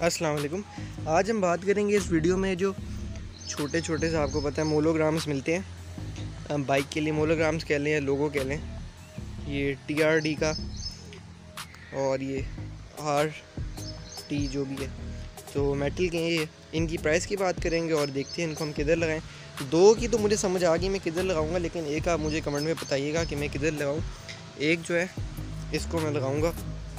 अस्सलाम वालेकुम। आज हम बात करेंगे इस वीडियो में जो छोटे छोटे से आपको पता है मोलोग्राम्स मिलते हैं बाइक के लिए, मोलोग्राम्स कह लें या लोगो कह लें, ये TRD का और ये RT जो भी है, तो मेटल के ये इनकी प्राइस की बात करेंगे और देखते हैं इनको हम किधर लगाएं। दो की तो मुझे समझ आ गई मैं किधर लगाऊंगा, लेकिन एक आप मुझे कमेंट में बताइएगा कि मैं किधर लगाऊं। एक जो है इसको मैं लगाऊंगा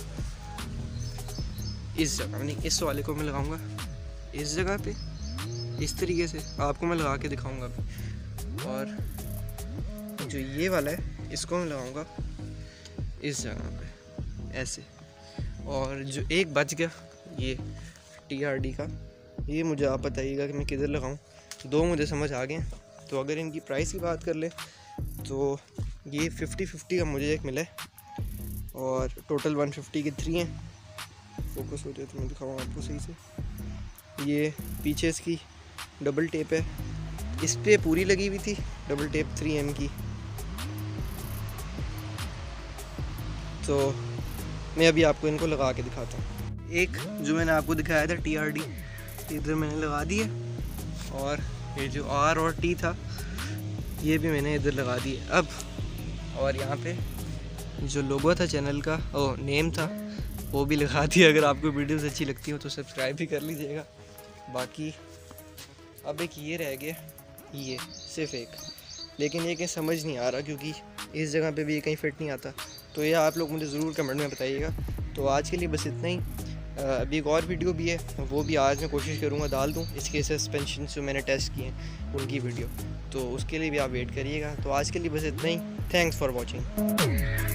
इस जगह, नहीं इस वाले को मैं लगाऊंगा इस जगह पे, इस तरीके से आपको मैं लगा के दिखाऊंगा अभी। और जो ये वाला है इसको मैं लगाऊंगा इस जगह पे ऐसे। और जो एक बच गया ये TRD का, ये मुझे आप बताइएगा कि मैं किधर लगाऊं। दो मुझे समझ आ गए। तो अगर इनकी प्राइस की बात कर ले तो ये 50-50 का मुझे एक मिला है और टोटल 150 के 3 हैं। फोकस हो जाए तो मैं दिखाऊँ आपको सही से। ये पीछे इसकी डबल टेप है, इस पर पूरी लगी हुई थी डबल टेप 3M की। तो मैं अभी आपको इनको लगा के दिखाता हूँ। एक जो मैंने आपको दिखाया था TRD, इधर मैंने लगा दी है, और ये जो R और T था ये भी मैंने इधर लगा दी है अब। और यहाँ पे जो लोगो था चैनल का, नेम था, वो भी लगा दिया। अगर आपको वीडियोस अच्छी लगती हो तो सब्सक्राइब भी कर लीजिएगा। बाकी अब एक ये रह गया, ये सिर्फ एक, लेकिन ये कहीं समझ नहीं आ रहा क्योंकि इस जगह पे भी ये कहीं फिट नहीं आता। तो ये आप लोग मुझे ज़रूर कमेंट में बताइएगा। तो आज के लिए बस इतना ही। अभी एक और वीडियो भी है, वो भी आज मैं कोशिश करूँगा डाल दूँ, इसके सस्पेंशन जो मैंने टेस्ट किए हैं उनकी वीडियो, तो उसके लिए भी आप वेट करिएगा। तो आज के लिए बस इतना ही। Thanks for watching.